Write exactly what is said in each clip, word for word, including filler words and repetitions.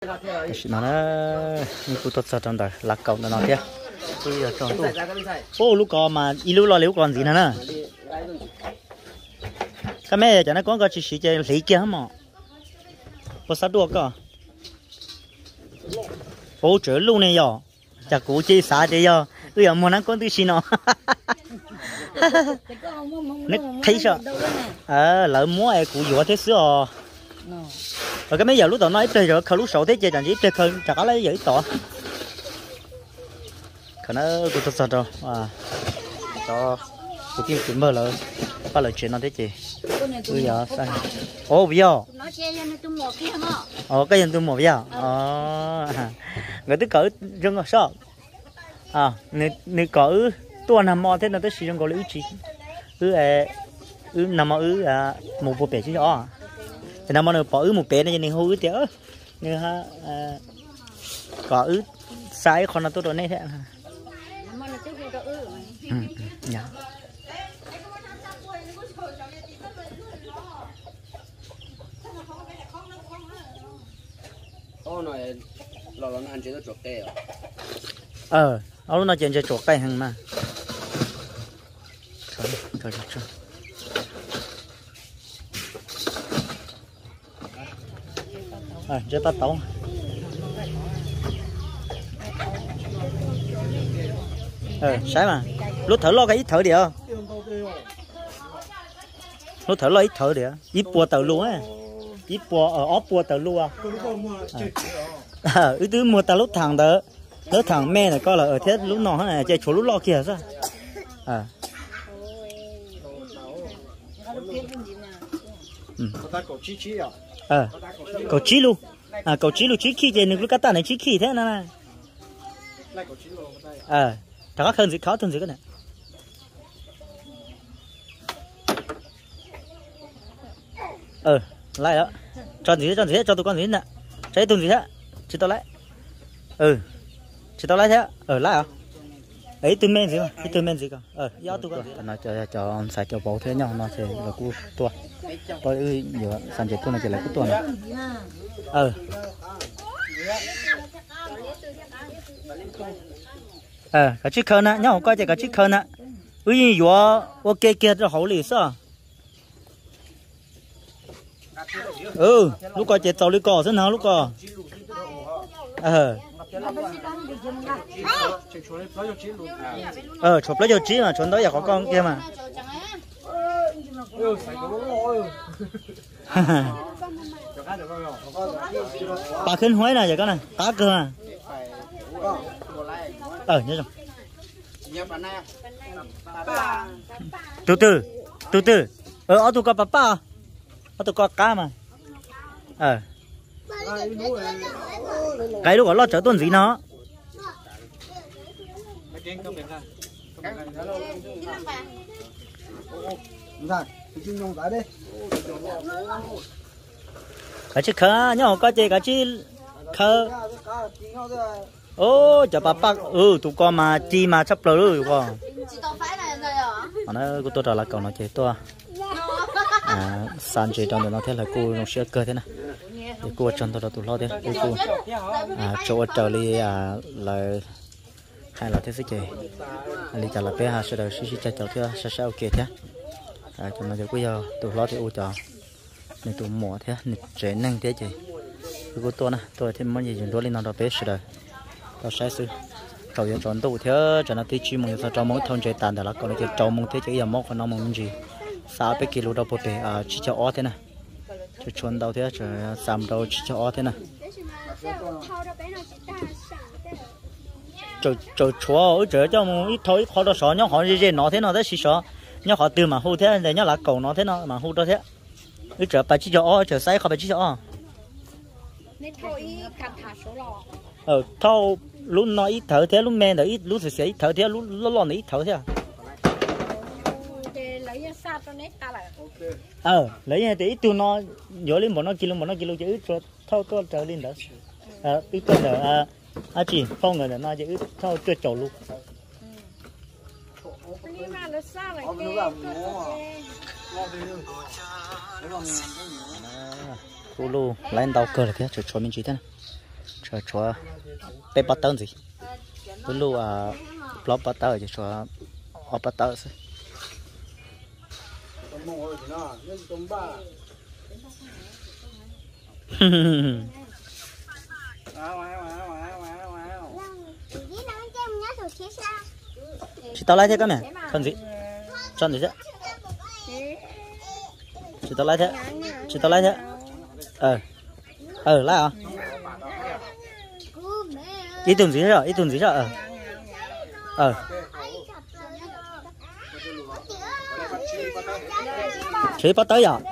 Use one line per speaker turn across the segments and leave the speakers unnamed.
nó như cụ tốt trong đời lạc cầu nó thế bây giờ tròn tu ô lúc còn mà ít lúc lo liễu còn gì nữa nè cái mẹ cho nó có cái chỉ chỉ lấy kia mà có sao đua cơ bố trở luôn này giờ chả cụ chỉ xả thế giờ bây giờ muốn nó có thứ gì nó nó thấy sao à lỡ múa ai cụ dọa thế xưa rồi cái mấy giờ lúc tao nói chơi rồi khâu lúc sổ thế chơi chẳng chỉ chơi khơi chả có lấy giấy tỏ khả năng tôi thật rồi à cho tôi kiếm chuyện mơ rồi ba lời chuyện nó thế chị bây giờ sao ô bây giờ ô cái gì tôi một giờ ờ người tôi cỡ rừng ở sao à người người cỡ tôi nằm mò thế nào tôi sử dụng có lý trí ư ê ư nằm mò ư à một bộ bể chứ đó thì nằm mò nó bỏ ư một bể này nên hú ư tiếc như ha có ư sai còn là tôi đồ này thế ừ dạ
ô này lò lò ăn chơi nó chuột tê
ờ ông nó chơi chơi chuột cây hàng mà trời trời trời à chơi ta tấu ờ sai mà lúc thở lo cái ít thở đi à lúc thở lo ít thở đi à ít bùa tàu luôn á ít bùa ở ốp bùa tàu luôn à ờ thứ mua tàu lúc thằng đó tớ thằng mẹ này coi là ở thế lúc nào này chơi chỗ lúc lo kia sao à ờ cầu chí luôn à cầu chí luôn chí khi chơi lúc cái ta này chí khi thế này ờ thằng khác hơn gì khó hơn gì cái này ờ lại đó cho gì cho gì cho tôi con gì nè trái tôi gì thế chỉ tao lại ừ chỉ tao lại thế ở lại à ấy tôi men gì mà tôi men gì cả ờ giáo tôi con nó cho cho ông xài cho bố thế nhau nó sẽ là cú tua tôi ơi nhiều sản xuất tôi nó chỉ là cú tua này ờ ờ cái chiếc khơi nè nhau coi chỉ cái chiếc khơi nè ui yo ok kia cho hậu lì sao ừ lúc coi chết tàu đi cò thế nào lúc cò ờ ờ chụp lấy cho chí mà chuẩn đó giờ có con kia mà bà khinh huế này giờ cái này cá cơ à ờ nhớ rồi từ từ từ từ ờ ở tụ có bà bà ở tụ có cá mà ờ cái lúc đó lo chở tuần gì nó cái chiếc khờ nhau có chơi cái chiếc khờ ô chở bà bác ừ tụi con mà chi mà chấp lời rồi con mà nó cô tôi trả lại cậu nó chơi tôi à san chơi trong đó nó thế là cô nó sẽ cơ thế này thì cô chân tôi đã tụt lo thế cô à chỗ trở đi à là hay là thế sẽ chơi đi trả lại bé ha sẽ được xí xí chạy cháu thế sẽ sẽ ok thế à cho nó giờ bây giờ tụt lo thì u cho nên tụt mỏ thế nên trẻ năng thế chơi cô tôi nè tôi thêm mấy gì chúng tôi lên nó đó bé sẽ được tao sai sự cậu giờ chọn tụ thế cho nó tí chi mong sao cho mỗi thôn chơi tàn để là còn cái trâu mong thế chứ giờ móc còn nó mong gì sao bé kilo đâu bể à chỉ cho ó thế này cho chọn đâu thế cho sắm đâu chỉ cho ó thế này cho cho chúa ở chỗ cho một ít thôi họ đó sợ nhóc họ gì gì nó thế nào đấy xí sợ nhóc họ từ mà hú thế để nhóc là cầu nó thế nào mà hú đó thế ít chỗ bà chỉ cho ó chỗ sai họ bà chỉ cho ó ờ thâu lúc nó ít thở thế lúc men là ít lúc thì sẽ ít thở thế lúc lúc lo ít thở thế à ờ lấy như thế ít tu nó nhớ lên một nó kilo một nó kilo chứ ít cho thâu to trở lên đó à ít to là à à chị phong rồi là nó chứ ít thâu tuyệt trầu luôn cô lu lên tàu cơ là thế cho cho mình chỉ thế này cho cho bé bắt tao gì tôi lu à lót bắt tao cho cho họ bắt tao chứ chị tao lấy thế cái mẹ con gì chọn gì chứ chị tao lấy thế chị tao lấy thế ờ ờ lấy à ý tưởng gì rồi ý tưởng gì rồi ờ ờ chế bắt tới à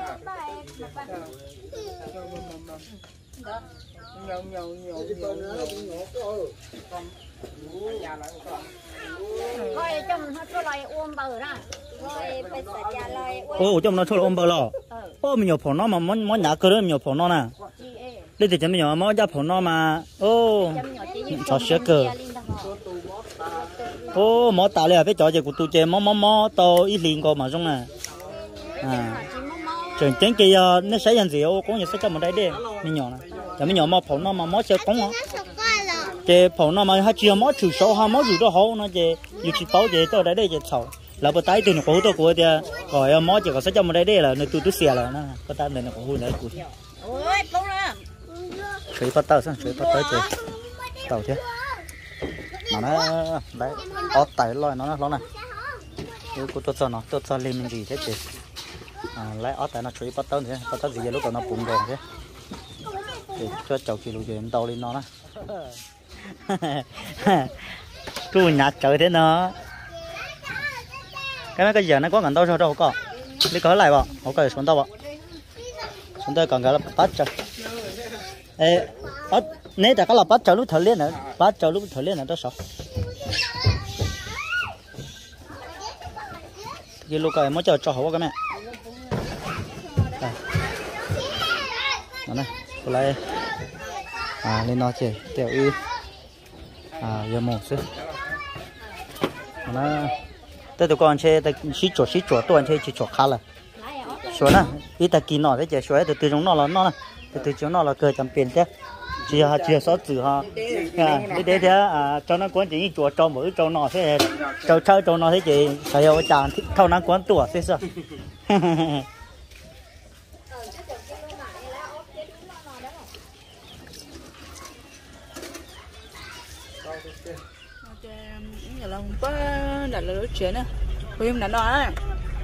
thôi trong nó cho lại ôm bờ ra rồi bây giờ trả lại
ô trong nó cho ôm bờ lo ô mình nhiều phổ nó mà món món nhà cơ đó nhiều phổ nó nè đây thì chúng mình nhiều món gia phổ nó mà ô cho sữa cơ ô món tao lại phải cho gì của tụi chơi món món món to ít liền coi mà trong nè à trường chính kia nó sẽ làm gì ô có nhiều sẽ cho mình đây đi mình nhỏ này cho mình nhỏ mà phổ nó mà món sẽ cống hả chế phổ nó mà hai chiều món chủ số hai món chủ đó hậu nó chế dù chỉ tao chế tôi đây đây chế sầu là bữa tay từ nó cố tôi của thì rồi món chỉ có sẽ cho mình đây đi là nó tụi tụi xè là nó có ta này nó cũng vui đấy cùi
ôi bông ra
chơi bắt tao sang chơi bắt tới chơi tao chứ mà nó đấy có tay lôi nó nó này nếu cô tôi cho nó tôi cho lên mình gì thế chứ à lấy ở tại nó chơi bắt tao thế bắt tao gì lúc đó nó bùng rồi thế để cho cháu kia lúc em tao lên nó nè chú nhặt trời thế nó cái mấy cái giờ nó có ngần đâu sao đâu có đi có lại bỏ có cái xuống đâu bỏ xuống đây còn cái là bắt trời ê bắt nếu ta có là bắt trời lúc thời liên nữa bắt trời lúc thời liên nữa đó sao cái lúc cái mới chờ cho hậu cái mẹ này cô lại à lên nó chơi tiểu y à giờ một xíu nó tới tụi con chơi tới xí chuột xí chuột tụi anh chơi chỉ chuột khá là chuột nè ít ta kín nó thế chơi chuột từ từ trong nó là nó nè từ từ trong nó là cơ chấm tiền chứ chỉ ha chỉ sáu chữ ha à để để thế à cho nó quán chỉ chuột cho mỗi cho nó thế cho cho cho nó thế chị phải có chàng thâu nó quán tuổi thế sao
giờ là không có đặt là đối chuyện á, tôi em đã nói á.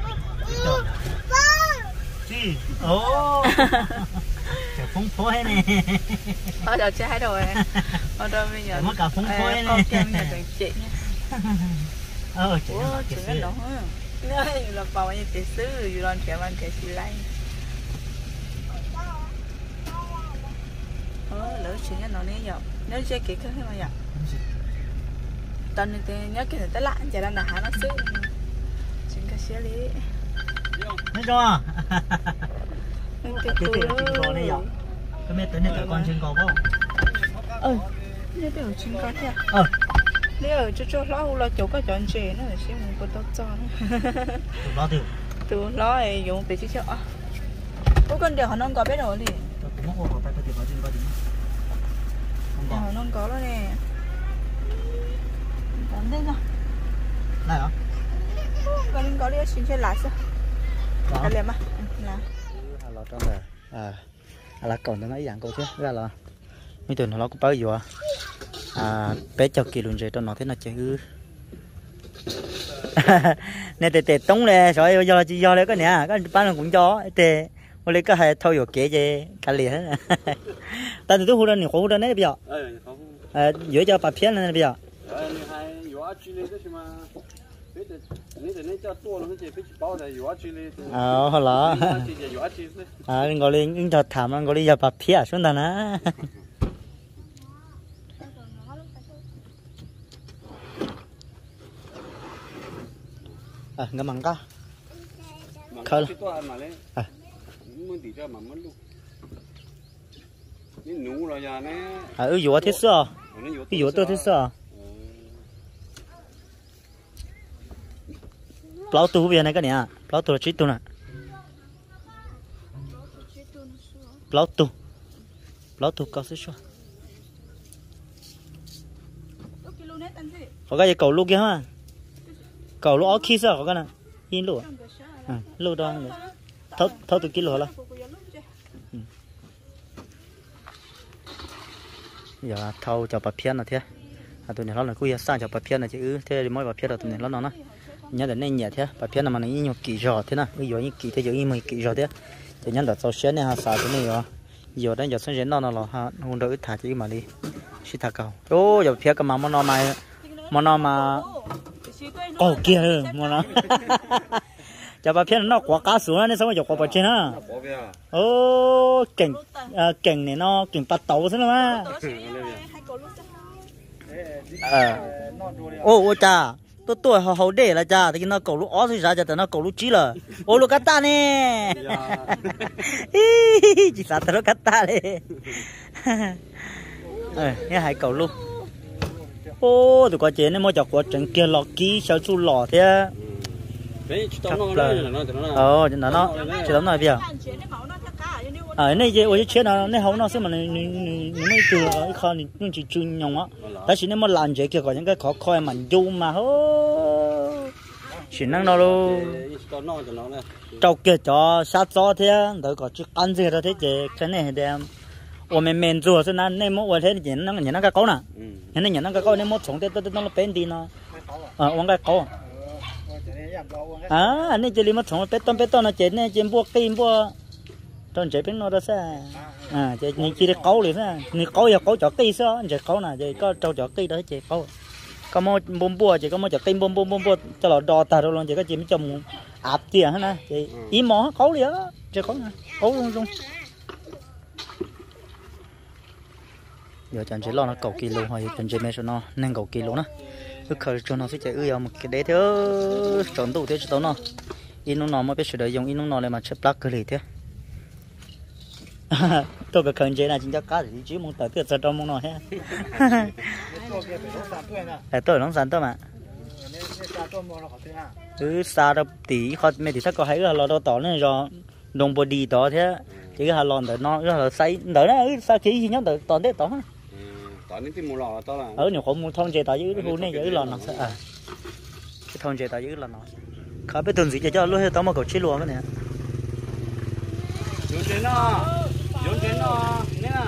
Gì? Ồ. Phúng phối này.
Ở đâu trái rồi. Ở đâu bây giờ.
Mất cả phúng phối này.
Con kem nhà từng chị nha.
Ờ, chị
nó chuyện cái đó á. Nói là bảo anh tỷ sư, rồi làm chuyện anh kể xí lại. Ờ, lỡ chuyện cái nó này giờ, nếu chơi kỹ cái mà giờ. Tao nên nhớ cái tới lại chả đang là hả nó xứ chuyện cái xí lý
thấy chưa cái cái chuyện cò này giờ cái mẹ tới này tại con chuyện cò không
ờ nếu đều chuyện cò thế
ờ
nếu ở chỗ chỗ lo lo chỗ cái chọn chuyện nó là xí một cái tóc cho nó
lo từ
từ lo ấy dùng để chứ chỗ có con đều họ non có biết rồi đi
cũng không có phải cái tiền có tiền có tiền không
họ non có đó nè làm thế nào
này hả
có linh có đi xin chơi lại sao cái liềm à là
là trong này à là còn nó mấy dạng cô chứ ra là mấy tuần nó cũng bao giờ à bé cho kỳ luôn rồi cho nó thế nào chứ nè tệ tệ tống nè rồi giờ chỉ giờ lấy cái nè cái bán cũng cho tệ我哋個係偷藥嘅啫，隔離啊！但係都好多年好多呢邊啊！誒，如果有白片呢邊啊？誒，你係藥處理的是嘛？你哋你哋呢家做了嗰隻飛機包就藥處理。哦，好啦。啊，我哋應就談啦，我哋有白片啊，算得啦。啊，個芒果。扣了。啊。à ừ dùa thế sao cái dùa tôi thế sao bao tu bây này cái này bao tu là chỉ tu nè bao tu bao tu có sao có cái gì cầu lu kia ha cầu lu ở khi sao có cái này in lu à lu đó thâu thâu từ kilo là giờ thâu cho bắp phiến là thế à tụi này nó là cúi sang cho bắp phiến là chứ thế thì mỗi bắp phiến là tụi này nó nó nhớ đến này nhẹ thế bắp phiến là mà nó nhiều kỳ giò thế nào ví dụ như kỳ thế dụ như mấy kỳ giò thế thì nhớ đặt sau xe này ha xả cái này rồi giờ đấy giờ sang nó nó là ha hôm đó ít thả chứ mà đi xí thả cầu ô giờ phiến cái mà nó mà mà nó mà ô kia mà nó cho bắp phiến nó quá cá xuống nên sao mà giờ quá bắp trên ha ô cảnh cảnh này nó cảnh bắt tàu thế mà à ô ô cha tôi tôi hậu hậu để là cha thì nó cầu lúa ó thì ra cho nó cầu lúa chí là ô lúa cắt ta nè chỉ là tao cắt ta đấy nghe hai cầu luôn ô tụi con chế này mới chọc qua trận kia lọt ký sao chu lọ thế ờ nó nó chỉ lắm này bây giờ ở đây gì ôi chết nó này không nó xem mà này mấy từ ở kho này nó chỉ chui nhông á, tại vì nó mà làm gì kia có những cái khó khoi mà du mà hô, chỉ năng nó luôn, trâu kia cho sát gió thế, đỡ có chút ăn gì đó thế chứ cái này đem,我们民族是那那么我这人那个人那个高呢，人那人那个高，那么从这都都那本地呢，啊，往个高。à anh chơi mà sống bé tôm bé tôm nó chơi này chơi bua cây bua trong chơi bên nó đó sao à chơi như chỉ để câu liền sao như câu giờ câu chọ cây sao chơi câu nào chơi có trâu chọ cây đó chơi câu có mò bom bua chơi có mò chọ cây bom bom bom bua cho nó đò tạt rồi chơi có chơi mấy chồng áp tiền hết nè chơi ý mò câu liền á chơi câu nè câu luôn luôn giờ chẳng chỉ lo nó cầu kilo hay chẳng chơi mấy số nó nên cầu kilo nữa cứ khởi cho nó sẽ chạy ư một cái đấy thế chọn đủ thế cho nó in nó mới biết sử dụng in nó này mà chép lắc cái gì thế tôi cái khởi chế này chính xác cá thì chỉ muốn tới tiệt ra trong mong nó hết tôi nó sản tôi mà cứ xa đâu tí khó mấy thì chắc có thấy là lo đâu tỏ này rồi đồng bộ đi đó thế chỉ là lon để nó là say đỡ nó xa khí gì nhá đỡ toàn thế tỏ
tao nên tìm một lọ tao là
ở nhiều không muốn thông chế tại dưới khu này dưới lò nó sẽ à cái thông chế tại dưới lò nó khá biết tuần gì cho lúc hết tao mà cầu chi lúa cái này
dùng tiền nó dùng tiền nó nè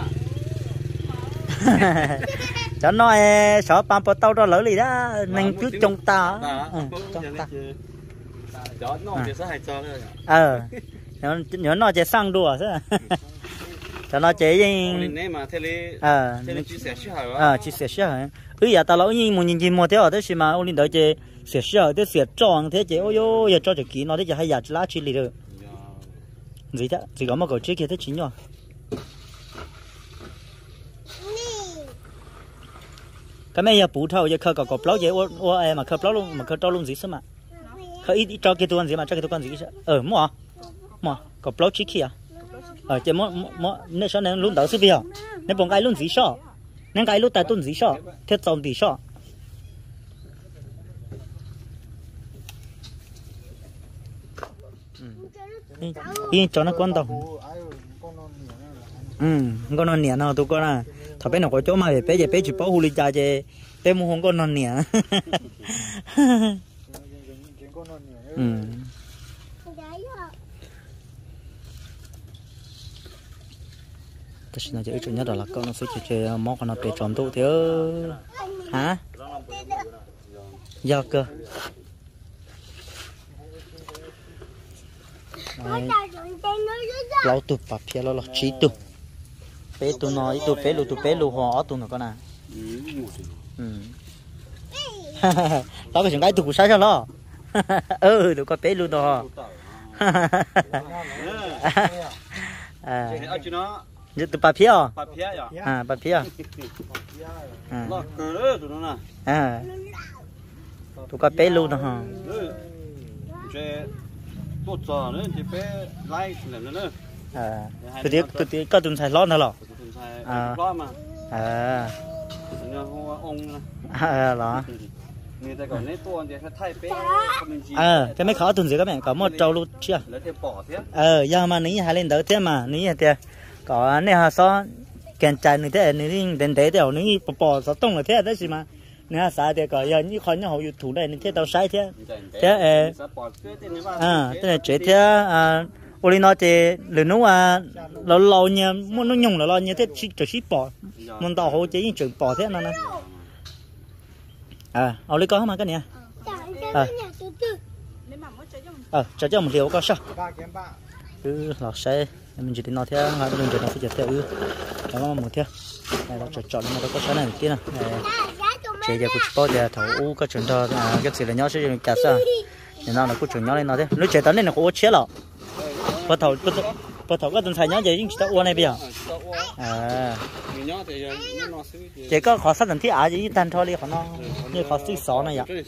cho nó sợ bám vào tao đó lỡ gì đó nên cứ trong ta trong ta
cho nó chỉ sẽ hay cho thôi
ờ nhớ nó chỉ sang đùa thế cho nó chế
à
à chỉ sẽ sửa ừ giờ tao lão như một nhìn nhìn một thế ở thế gì mà ông đợi chế sẽ sửa thế sẽ tròn thế chế ôi yo giờ cho chế kỹ nó thế chế hay giờ lá chi lì được gì thế chỉ có một cái chiếc kia thế chính rồi cái mấy giờ bù thâu giờ khơi có có plau chế ô ô em mà khơi plau luôn mà khơi trâu luôn gì sao mà khơi ít cho cái tuần gì mà cho cái tuần gì sao ờ mua mua có plau chiếc kia ờ chỉ mua mua nếu sao nên luôn đỡ sự việc nên bọn cái luôn gì sao nên cái lúc tại tuần gì sao thiết trong gì sao yên cho nó quan tâm ừ con nó nhẹ nào tụi con à thằng bé nào có chỗ mà bé giờ bé chỉ bảo huli cha chứ bé mua không con nó nhẹ ừ tất nhiên là chỉ chủ nhất là con nó sẽ chỉ chơi món con nó để tròn tụ thế hả giờ cơ lâu tụ bắp phía lâu là chỉ tụ bé tụ nó ít tụ bé lù tụ bé lù họ tụ nó con à đó cái chuyện cái tụ cũng sai cho nó ừ tụ có bé lù đó à như tụ bắp phía à bắp phía à à tụ có bé lù đó hả
tốt cho nữa thì bé like nữa nữa
à tụi tụi tụi tụi có tuần xài lót nữa rồi
à mà
à
ông
à đó
người ta còn lấy tuần thì thay bé
à cái mấy khó tuần gì các bạn có một trâu luôn chưa ờ giờ mà ní hai lên đỡ thế mà ní thì có này hà so kèn chạy nữa thế ní đến thế đều ní bỏ bỏ sao tung là thế đấy gì mà nè sai thì có giờ như khó nhau hậu thủ này nên thế tao sai thế thế à thế là chế thế à ôi nó thì lừa nó à lâu lâu nha muốn nó nhung là lo như thế chỉ chỉ ship bỏ muốn tao hậu chế những chuyện bỏ thế nào nè à ao lấy có mà cái này à ờ cho cho một liều có sao ừ lọt xe mình chỉ tin nó theo hai bên đường nó sẽ theo ừ đó mà một theo này nó chọn chọn nó có số này kia nè chế giờ cũng bao giờ thầu u có chuyện đó cái gì là nhau sẽ cả sao nên nó là cũng chuyện nhau lên nó thế lúc chế tới nên là cũng chết rồi bắt thầu bắt thầu có tuần sai nhau vậy chỉ tao uống này bây giờ à chỉ có khó sát thành thiết à chỉ tan thôi đi khó nó như khó xí xó này vậy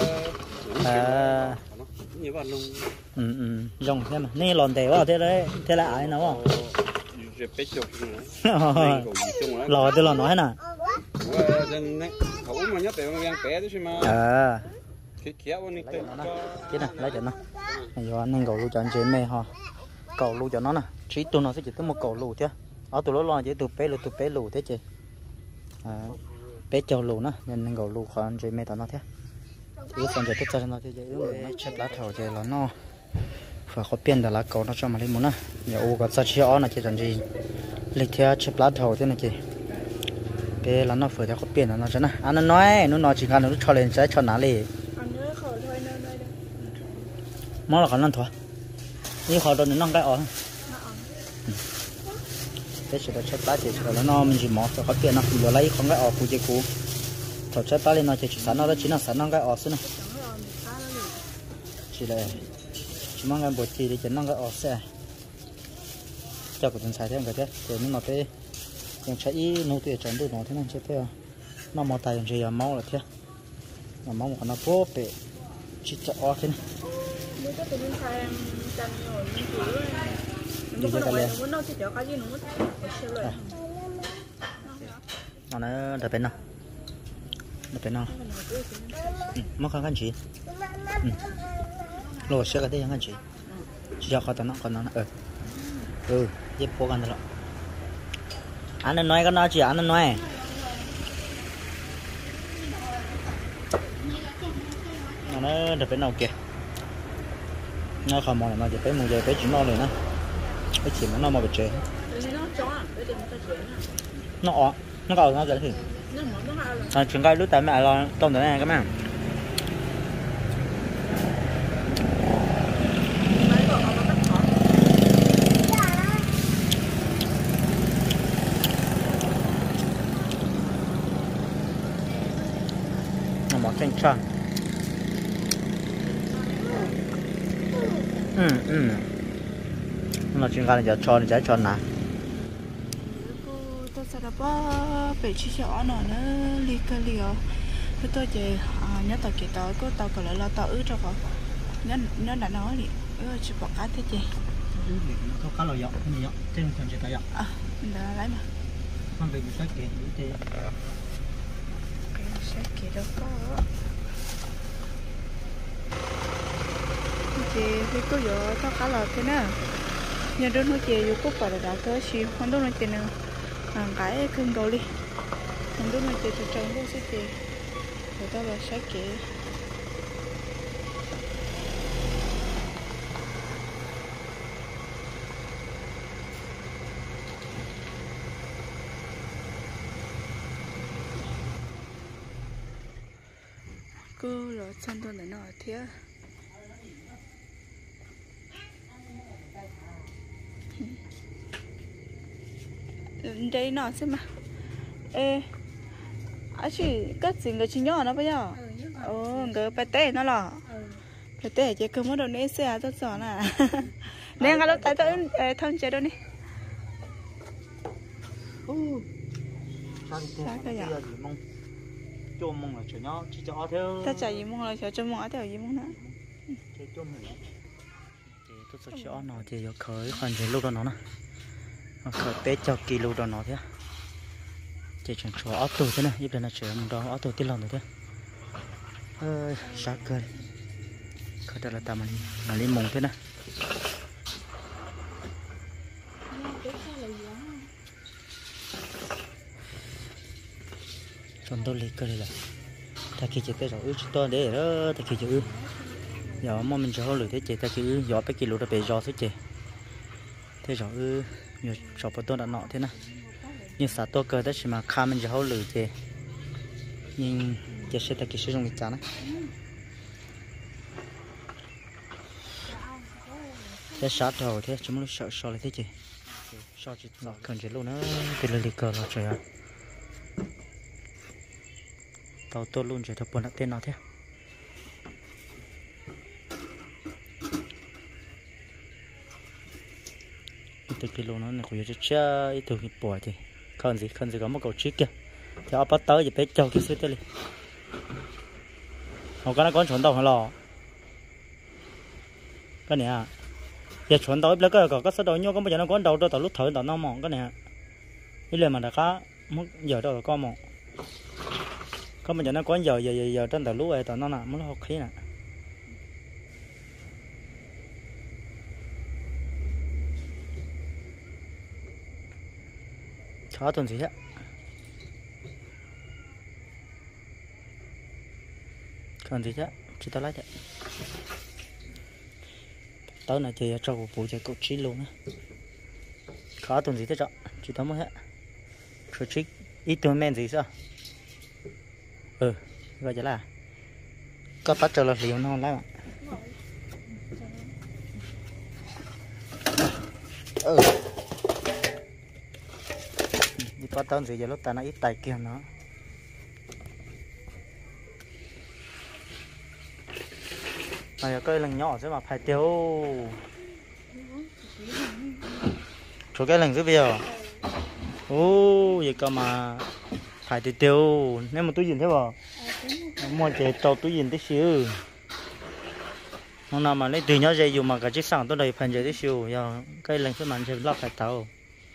à ừ ừ rong thế mà nên lòn tè quá thế đấy thế là ai nó lò thì lò nói nè à cái này lấy cho nó giờ anh nên cầu lưu cho anh chị mê ha cầu lưu cho nó nè chỉ tụi nó sẽ chỉ tới một cầu lưu chứ ở tụi nó lo chỉ tụi bé lưu tụi bé lưu thế chị à bé châu lưu nữa nên nên cầu lưu khỏi anh chị mê tụi nó thế cứ phần giờ tiếp theo nó thì giờ nó chép lá thầu thì là nó phải có tiền để lá cầu nó cho mà lên muốn nè giờ u có sao chia nó chỉ cần gì lịch theo chép lá thầu thế này chị cái là nó phải theo có tiền là nó chứ nè anh nói nó nói chỉ cần nó cho lên sẽ cho nó liền món là còn ăn thôi như họ đồ nó cái ổn cái sự đó chép lá thì là nó mình chỉ mỏ cho có tiền nó vừa lấy không cái ổn phụ chế cũ thầu chép lá lên nó chỉ sẵn nó đó chỉ là sẵn nó cái ổn xí này chỉ là chỉ mong cái bột chỉ để chấn nó cái ổn xe cho của mình xài thêm cái thế để nó cái yang chạy nô tiền chấn được nó thế này chứ thế nó mò tay gì máu là thế mà máu của nó bố bể chỉ cho ổn thế này đi cho cái nó nó đập bên nào đập bên nào mất khăn khăn gì lô xe cái đấy khăn gì chỉ cho khó tao nó còn nó ừ ừ dép cố gắng rồi anh nói cái nó chỉ anh nói nó đập bên nào kìa nó không mòn nó chỉ phải mua về phải chuyển nó rồi nè cái chuyện nó mà bị chế nó ọ nó cầu nó cái gì à chuyển cái lúc tại mẹ lo tôm này các bạn nó mỏ chanh chanh ừ ừ nó chuyên gia là cho nó cho nè
tôi sẽ đáp về chia sẻ nó nó li cái liều tôi tôi chỉ nhớ tao kể tao có tao còn lại là tao ứ cho họ nhớ nhớ đã nói đi ứ chỉ bỏ cá thế chứ
có cá lò dọc cái này dọc trên phần chỉ cá dọc
à mình đã lấy mà
con bị sát kẹt thì
sát kẹt đâu có chị thì có giờ tao cá lò thế nè nhà đôi nó chị yêu cúc vào đã có xíu con đôi nó chị nữa cái cưng đồ đi con đôi nó chị từ trong đó sẽ chị người ta là sát kẹt cô rồi xong tôi lại nói thế đây nó xem mà ê à chị cất gì người chị nhỏ nó bây giờ ồ người phải té nó lò phải té chỉ cần một đầu nếp xe tốt giỏi nè nên cái lúc tại tôi thân chơi đâu nè
sao cái gì mong cho mong là chuyện nhỏ chỉ cho theo
ta chạy gì mong là cho mong theo gì mong nữa
thì tôi sẽ cho nó thì khởi khoản gì lúc đó nó nè khởi bé cho kilo đó nó thế chỉ chuyển cho áo tù thế này giúp là chuyển mình đó áo tù tiết lòng rồi thế ơi sát cười khởi đó là tao mình là lên mông thế này chọn tôi lấy cười là ta khi chỉ tới rồi ư to để đó ta khi chỉ ư giờ mà mình cho lười thế chị ta khi ư gió tới kilo đã bị gió thế chị thế rồi ư nhiều cho bắt tôi đã nọ thế này nhưng sao tôi cơ đó chỉ mà khám mình cho lười chị nhưng chỉ sẽ ta khi sử dụng cái chán này thế sát rồi thế chúng nó sợ sợ lại thế chị sợ chị nó cần chị luôn nó từ lời cờ là trời ạ tao tôi luôn chỉ thập buồn tên nào thế từ kilo nó này cũng chơi từ cái bò thì cần gì cần gì có một cầu chiếc kia thì họ bắt tới thì bé trâu cái suy tới đi họ cái nó có chuẩn đầu hay lò cái này à giờ chuẩn đầu lấy cái có số đầu nhau có bây giờ nó có đầu đâu tao lúc thở tao nó mỏng cái này cái này mà đã khá mất giờ đâu là con mỏng có bây giờ nó có giờ giờ giờ, giờ trên tàu lúa này tàu nó là mới học khí nè khó tuần gì hết còn gì chứ chỉ tao lấy đấy tao này thì cho một buổi chơi cột chín luôn á khó tuần gì thế chọn chỉ tao mới hết rồi trích ít tuần men gì sao ừ vậy chứ là có bắt trở là liều non lắm ừ đi bắt tao gì giờ lúc ta nó ít tài kia nó này cây lằng nhỏ chứ mà phải tiêu chỗ cái lằng dưới bìa ô vậy cơ mà phải tiêu tiêu nếu mà túi gì thế bảo mua chế trâu túi gì tí xíu hôm nào mà lấy từ nhỏ dây dùng mà cả chiếc sàng tôi đầy phần dây tí xíu giờ cây lằng dưới màn sẽ lót phải tàu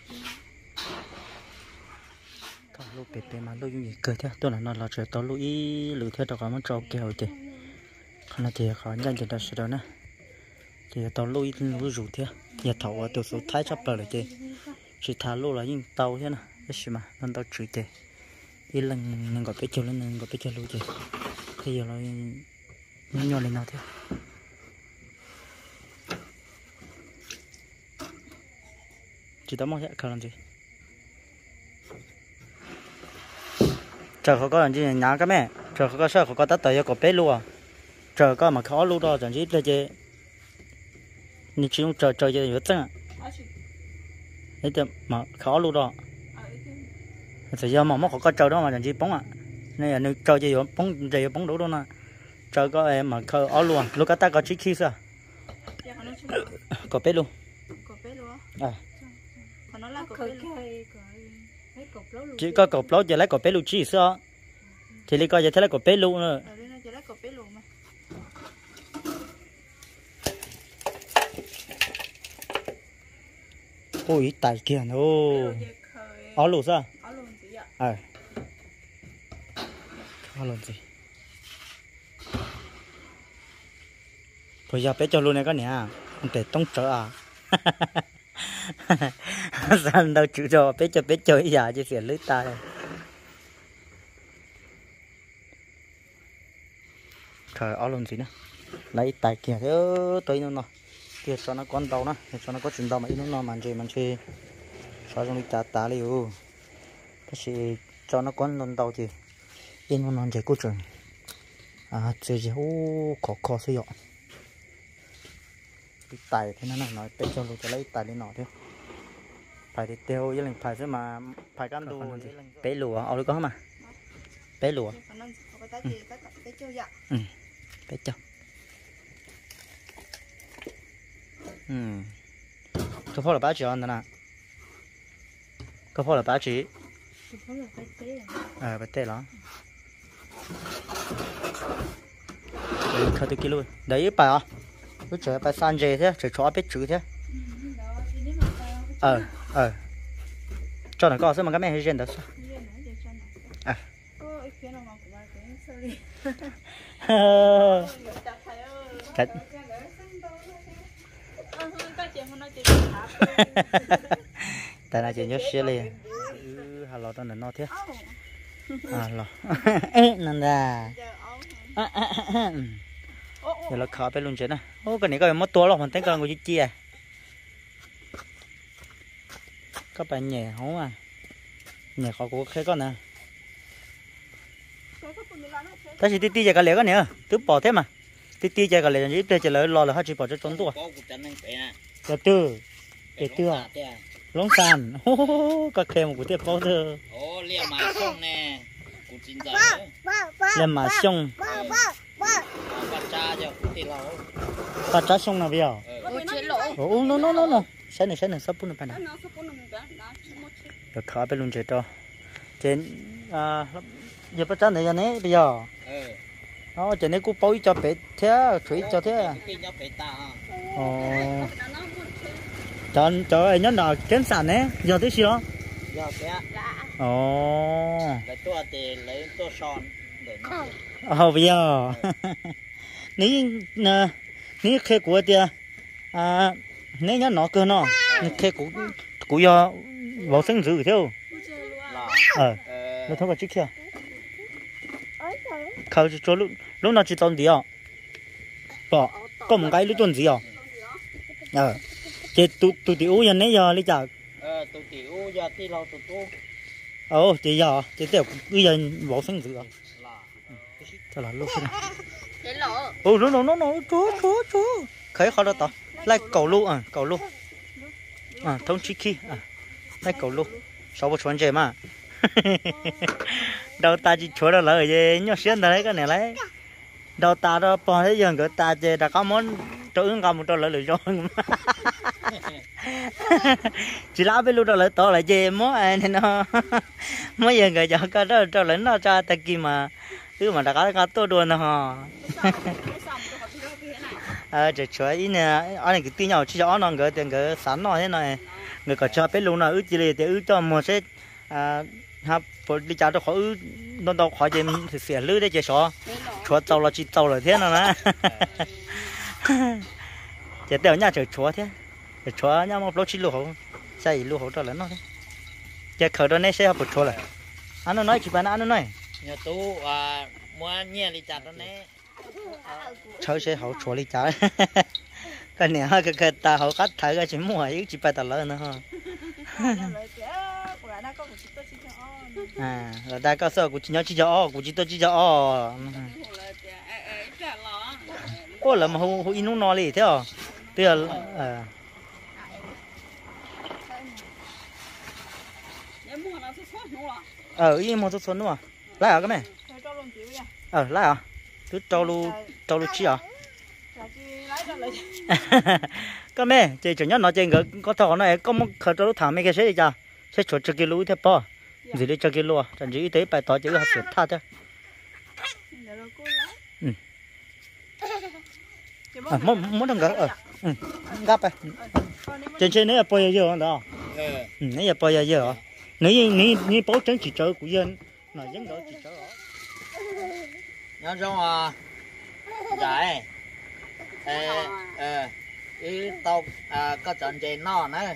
còn lúc bể bể mà lúc gì cười thế tôi là nó là trời tao lúc ý lười thế đâu có món trâu kèo chứ không là thì khó nhanh chóng đó nữa thì tao lui lui rủ thế nhà thầu ở từ số thái chấp rồi chứ chỉ thả lô là những tàu thế nè cái gì mà nên tao chửi thế đi lần nên gọi bé chơi lên nên gọi bé chơi luôn chứ bây giờ là nhỏ nhỏ lên nào thế chỉ tao mong sẽ không làm gì chờเขาก็อย่างนี้nhà cái mẹ chờเขาก็sợเขาก็ตัดต่อยกับbé luôn à chờ có mà khó lúc đó chẳng chỉ là chơi nhưng chỉ chờ chờ chơi nhiều chân à đấy chứ mà khó lúc đó thời gian mà mất có chờ đó mà chẳng chỉ bóng à nên là nếu chờ chơi bóng chơi bóng đủ đâu nè chờ có em mà khơi ó luôn lúc ta có chỉ khi sao có bé luôn à chỉ có cột lót giờ lấy cột bé luôn chỉ sao thì lấy coi giờ thấy lấy cột bé luôn nữa ôi tài kia nó ó lụt sao à ó lụt gì bây giờ bé cho luôn này cái nè không thể tông trở à sao đâu chịu cho bé cho bé chơi giờ chỉ phải lưới ta trời ó lụt gì nữa lấy tài kia thế tới nó kia cho nó con đầu nó cho nó có chuyện đầu mà nó nó màn chơi màn chơi cho trong đi trả tá liu cái gì cho nó con non đầu thì yên nó non chơi cô trời à chơi gì ô khó khó sử dụng cái tài thế nó nói tới cho tôi lấy tài đi nọ theo phải thì tiêu với lần phải chứ mà phải cam đồ bé lùa ở đây có mà bé lùa ừ bé cho ừ có phải là bá chỉ ăn nè có phải là bá chỉ à bá tê đó đấy khơi tới kia luôn đấy bài à cứ chơi bài san dê thế chơi chó biết chữ thế ờ ờ cho nó có sao mà cái mẹ hay đó sao à thật tại là chuyện nhớ xíu liền hà lò tao nó thế à lò ê nè giờ là khó phải luôn chứ nè ô cái này có mất tua rồi mình thấy con của chị chia các bạn nhẹ không à nhẹ khó của cái con nè ta chỉ tí tí chạy cái lẻ cái này cứ bỏ thế mà tí tí chạy cái lẻ chỉ để chạy lại lo là hết chỉ bỏ cho trốn tua từ từ để từ lông sàn có kèm một cái tiếp bao giờ
liềm mà xong nè
liềm mà xong
bắt cha cho tí lẩu
bắt cha xong nào bây giờ ô no no no no sai này sai này sắp bún này được khó phải luôn chơi cho trên à giờ bắt cha này giờ này bây giờ nó trên này cũng bói cho bé thế thủy cho thế ồ cho cho anh nhớ nào kén sản đấy giờ thế chưa
giờ thế
ồ
lấy tua thì lấy tua son để nó
ồ bây giờ ní ní khe của tia à nếu nhớ nó cơ nó khe của của do bảo sinh giữ theo ờ nó thôi vào chiếc kia khâu cho lúc lúc nào chỉ tốn gì à bỏ có một cái lúc tốn gì à ờ chị tụ tụ tiểu nhân đấy giờ lấy chả
ờ tụ tiểu giờ tí lâu tụ tu
ồ chị giờ chị tiểu bây giờ bảo sinh giữ à thôi là lúc này ồ nó nó nó nó chúa chúa chúa khởi khó đó tao lại cầu lu à cầu lu à thông chi khi à lại cầu lu sáu mươi chuẩn chế mà đâu ta chỉ chúa đó là ở gì nhớ xuyên đấy cái này lấy đâu ta đó bỏ thế giờ người ta chỉ đã có món cho ứng cả một trò lợi cho chỉ lá bên lúc đó lại to lại gì món này nó mấy giờ người cho cái đó cho lớn nó cho ta kia mà thứ mà đã có cái to đuôi nó hả à chỉ chúa ý nè anh này cái tin nhau chỉ cho nó người tiền người sẵn nó thế này người có cho bên lúc nào ước chỉ để để ước cho một sẽ à ha bỏ đi chợ đó khỏi ước nó đâu khỏi gì thì xẻ lưới đấy chỉ sợ chúa trâu là chỉ trâu là thế nào nè chỉ đều nhà chờ chúa thế chúa nhà một lỗ chỉ lỗ hậu sai lỗ hậu cho lớn nó thế chỉ khởi đó này sẽ học chúa là anh nó nói chỉ bạn anh nó nói
nhà tu à mua nhẹ đi chặt đó nè
chơi sẽ hậu chúa đi chợ cái này cái cái ta hậu cắt thấy cái chỉ mua ấy chỉ phải ta lớn nữa ha à là đại cơ sở của chị nhớ chị cho của chị tôi chị cho ô là mà hậu hậu in nó nói gì thế à tức là à ờ in một số số nữa lại à cái này ờ lại à cứ trâu lu trâu lu chi à cái mẹ chị chủ nhất nói chuyện cái có thằng này có một khởi trâu thả mấy cái gì chưa sẽ chuột cho cái lú thế po gì đi cho cái lúa chẳng chỉ tế bài tỏ chữ hạt sệt tha chứ à muốn muốn thằng cái ờ gấp à trên trên này là bao nhiêu rồi đó này là bao nhiêu rồi nếu như nếu bảo chứng chỉ chơi của dân là dân đó chỉ chơi
nhớ trong à giải ờ ờ cái tàu à có chọn chơi nó nữa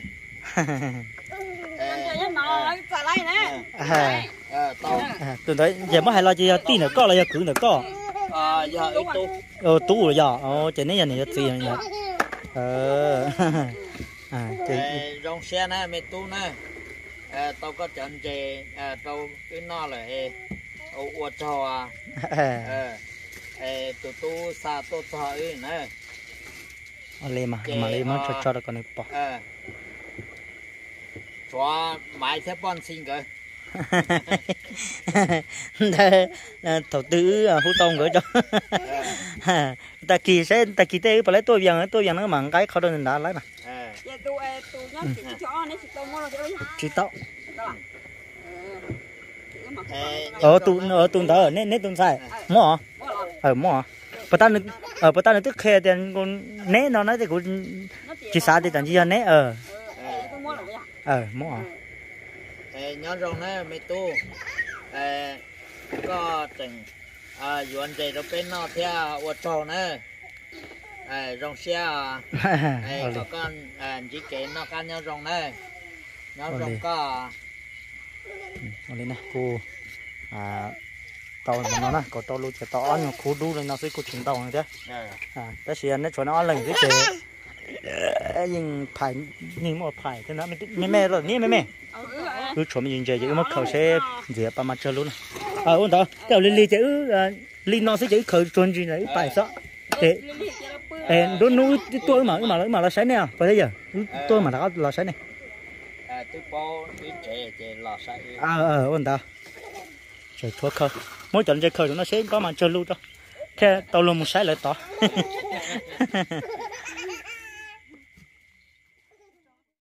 tôi thấy giờ mới hay lo gì tin nữa có là giờ cứng nữa có
à giờ ít tu
ờ tu rồi giờ ờ trên này giờ này gì nhỉ ờ à
chơi rong xe này mẹ tu này tao có chọn chơi tao cái nó là ô ô trò à ờ tụi tu xa tu thời nữa
lên mà mà lên mà cho cho được con này bỏ
cho máy thế bọn xin cơ
đây đầu tư hú tông gửi cho ta kỳ sẽ ta kỳ tê phải lấy tôi vàng tôi vàng nó bằng cái khó đơn đã lấy mà chỉ tao ở tu ở tu đó ở nét nét tu sai mỏ ở mỏ bắt ta ở bắt ta tức khe tiền con nét nó nói thì cũng chỉ xa thì chẳng chỉ cho nét ở ờ mỏ
nhớ rong này mấy tu có từng dọn dẹp rồi bên nó theo ô tô nữa rong xe có con chỉ kể nó can nhớ rong này nhớ rong có
ở đây nè cô à tàu nó nè có tàu luôn chỉ tàu ăn nhiều khu đu lên nó sẽ có chuyển tàu này thế à ta chỉ ăn nó cho nó ăn lần cái chế nhưng phải nhưng mà phải thế nó mới mẹ rồi nè mẹ mẹ cứ cho mình chơi chứ mà khẩu sẽ dễ ba mặt chơi luôn à ôn tao cái li li chữ li nó sẽ chữ khẩu chuẩn gì đấy phải sợ để em đôi nuôi tôi mà mà mà là sấy nè phải đấy giờ tôi mà nó là sấy này
tôi bao tôi trẻ trẻ lò sấy
à ờ ôn tao chơi thua khơi mỗi trận chơi khơi nó sẽ có mà chơi luôn đó thế tao luôn một sấy lại tỏ